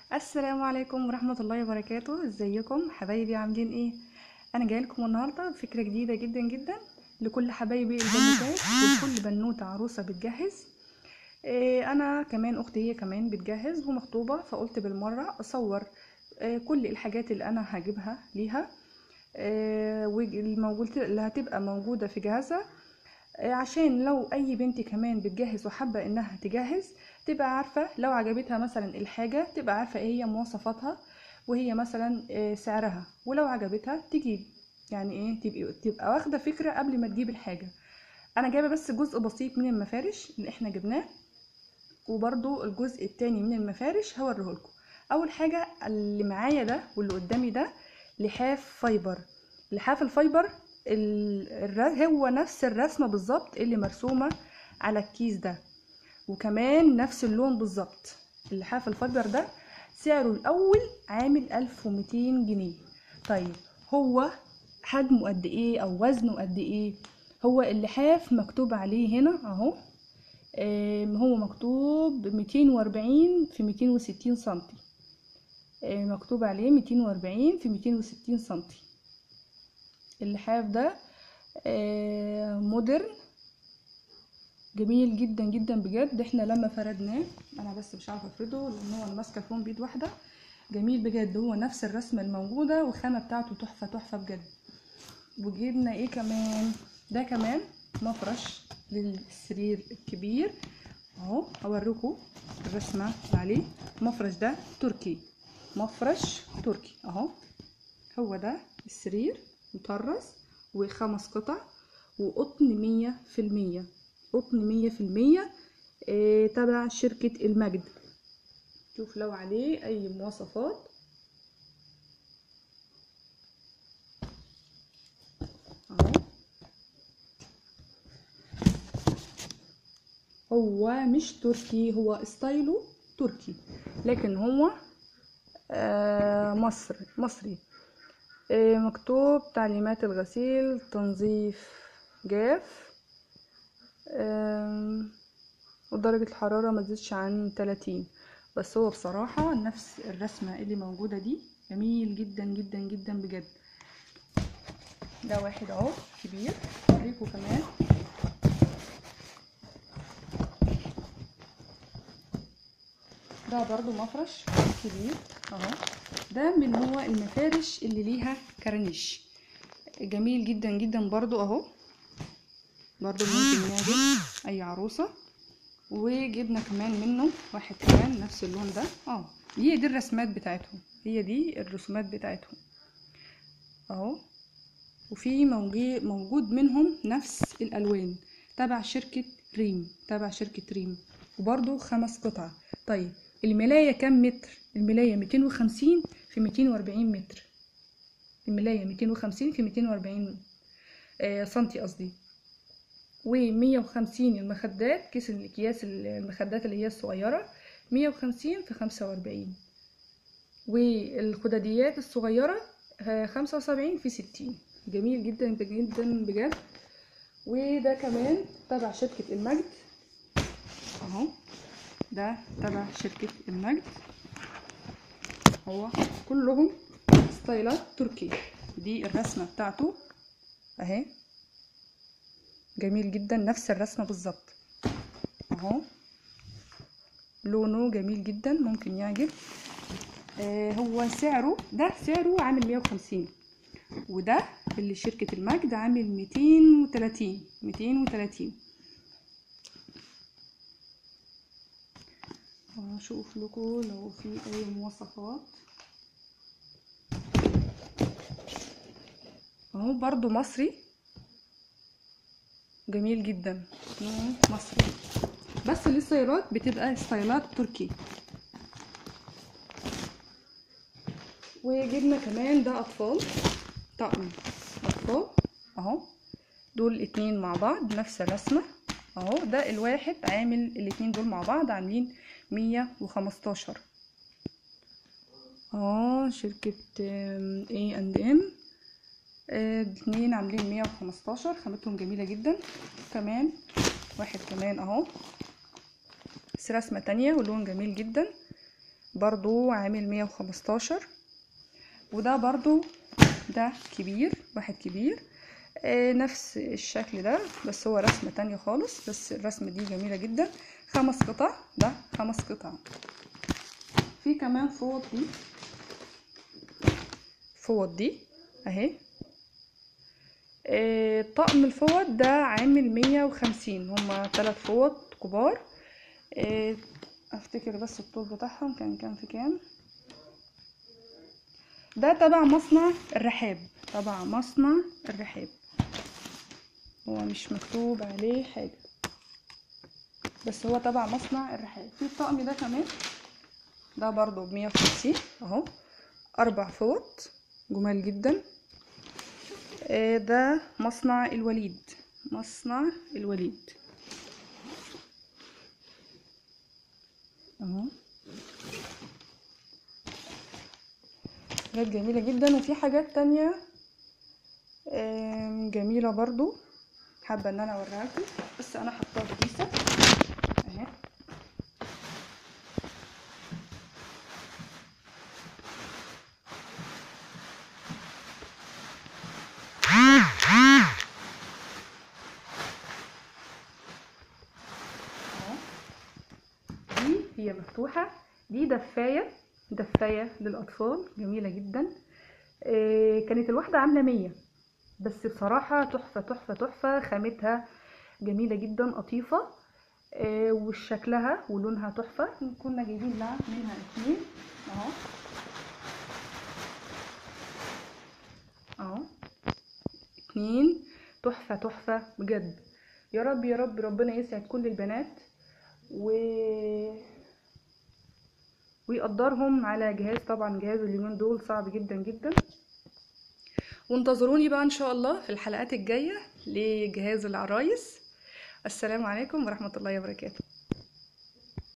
السلام عليكم ورحمة الله وبركاته. ازيكم حبايبي؟ عاملين ايه؟ انا جاي لكم النهارده بفكرة جديدة جدا جدا لكل حبايبي البنوتات ولكل بنوتة عروسة بتجهز. انا كمان اختي هي كمان بتجهز ومخطوبة، فقلت بالمرة اصور كل الحاجات اللي انا هجيبها ليها، والموجود اللي هتبقى موجودة في جهازها، عشان لو اي بنت كمان بتجهز وحابة انها تجهز تبقى عارفة، لو عجبتها مثلا الحاجة تبقى عارفة ايه هي مواصفاتها وهي مثلا سعرها، ولو عجبتها تجيب. يعني ايه، تبقى واخدة فكرة قبل ما تجيب الحاجة. انا جايبة بس جزء بسيط من المفارش اللي احنا جبناه، وبرضو الجزء التاني من المفارش هوريهولكم. اول حاجة اللي معايا ده واللي قدامي ده لحاف فايبر. لحاف الفايبر هو نفس الرسمة بالظبط اللي مرسومة على الكيس ده، وكمان نفس اللون بالظبط. اللحاف الفايبر ده سعره الاول عامل 1200 جنيه. طيب هو حجمه قد ايه او وزنه قد ايه؟ هو اللحاف مكتوب عليه هنا اهو، هو مكتوب 240 في 260 سنتي. مكتوب عليه 240 في 260 سنتي. اللحاف ده مودرن، جميل جدا جدا بجد. احنا لما فردناه، انا بس مش عارفه افرده لان هو انا ماسكه الفون بيد واحده. جميل بجد، هو نفس الرسمه الموجوده والخامه بتاعته تحفه تحفه بجد. وجبنا ايه كمان؟ ده كمان مفرش للسرير الكبير اهو، هوريكم الرسمه عليه. المفرش ده تركي، مفرش تركي اهو. هو ده السرير مطرز وخمس قطع وقطن 100%، قطن 100%، تبع شركة المجد. شوف لو عليه اي مواصفات اهو. هو مش تركي، هو ستايله تركي لكن هو مصري. مكتوب تعليمات الغسيل تنظيف جاف، ودرجة الحرارة ما تزيدش عن 30. بس هو بصراحة نفس الرسمة اللي موجودة دي جميل جدا جدا جدا بجد. ده واحد اهو كبير، اوريكم كمان. ده برضو مفرش كبير اهو. ده من هو المفارش اللي ليها كرنيش، جميل جدا جدا برضو اهو. برضو ممكن يعجب اي عروسة. وجبنا كمان منه واحد كمان نفس اللون ده هي دي الرسمات بتاعتهم، هي دي الرسومات بتاعتهم اهو. وفي موجود منهم نفس الالوان تبع شركة ريم، وبرضو 5 قطع. طيب الملاية كام متر؟ الملاية 250 في 240 متر. الملاية 250 في 240 سنتي قصدي. و150 المخدات، اكياس المخدات اللي هي الصغيرة 150 في 45. والخداديات الصغيرة 75 في 60. جميل جدا جدا بجد. وده كمان تبع شركة المجد اهو. ده تبع شركة المجد، هو كلهم ستايلات تركي. دي الرسمة بتاعته اهي، جميل جدا نفس الرسمة بالظبط اهو. لونه جميل جدا ممكن يعجب. هو سعره عامل 150، وده اللي شركة المجد عامل 230. اشوف لكم لو في اي مواصفات اهو. برضو مصري جميل جدا، مصري بس الستايلات بتبقى ستايلات تركي. وجبنا كمان ده اطفال، طقم اطفال اهو. دول 2 مع بعض نفس الرسمة اهو. ده الواحد عامل، الاتنين دول مع بعض عاملين 115 شركة A&M. 2 عاملين 115، خامتهم جميلة جدا. كمان واحد كمان اهو، بس رسمة تانية ولون جميل جدا. برضو عامل 115. وده برضو ده كبير، واحد كبير، نفس الشكل ده بس هو رسمة تانية خالص، بس الرسمة دي جميلة جدا. 5 قطع، ده 5 قطع. في كمان فوط دي اهي. طقم الفوط ده عامل 150. هما 3 فوط كبار. افتكر بس الطول بتاعهم كان في كام. ده تبع مصنع الرحاب، هو مش مكتوب عليه حاجة بس هو تبع مصنع الرحاب. في الطقم ده كمان، ده برضو ب150 اهو. 4 فوط جمال جدا. ده مصنع الوليد اهو. حاجات جميلة جدا. وفي حاجات تانية جميلة برضو، حابة ان انا اوريها لكم، بس انا حطاها بكيسة اهي. دي هي مفتوحة، دي دفاية للأطفال جميلة جدا. كانت الواحدة عاملة 100، بس بصراحة تحفة. خامتها جميلة جدا، قطيفة، وشكلها ولونها تحفة. كنا جايبين منها 2 اهو 2 تحفة بجد. يا رب ربنا يسعد كل البنات ويقدرهم على جهاز. طبعا جهاز اليومين دول صعب جدا. وانتظروني بقى ان شاء الله في الحلقات الجاية لجهاز العرايس. السلام عليكم ورحمة الله وبركاته.